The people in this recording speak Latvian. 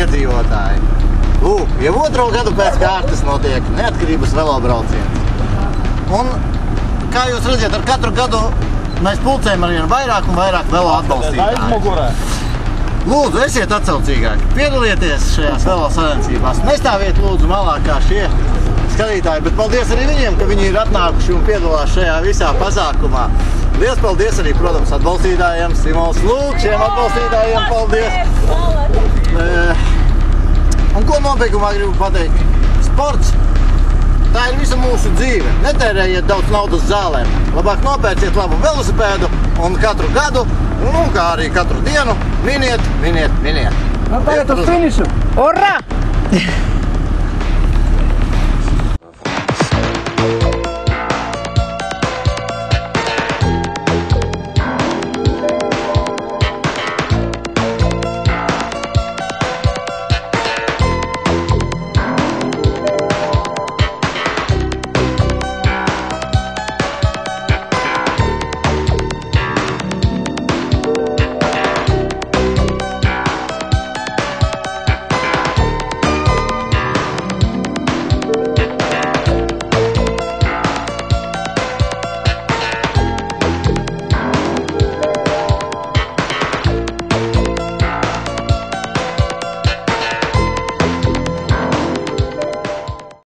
iedzīvotāji. Lūk, jau otro gadu pēc kārtas notiek neatkarības velobrauciens. Un, kā jūs redzat, ar katru gadu mēs pulcējam arvien vairāk un vairāk velo atbalstītāju. Lūdzu, esiet atsaucīgāki, piedalieties šajās velo sacensībās. Nestāviet lūdzu malā kā šie skatītāji, bet paldies arī viņiem, ka viņi ir atnākuši un piedalās šajā visā pasākumā. Liels paldies arī, protams, atbalstītājiem. Simons, lūk, šiem atbalstītājiem paldies. Un ko nobeigumā gribu pateikt? Sports, tā ir visa mūsu dzīve. Netērējiet daudz naudas zālēm. Labāk nopērciet labu velosipēdu un katru gadu, un kā arī katru dienu, miniet. Nu, tagad uz finišu! Urā!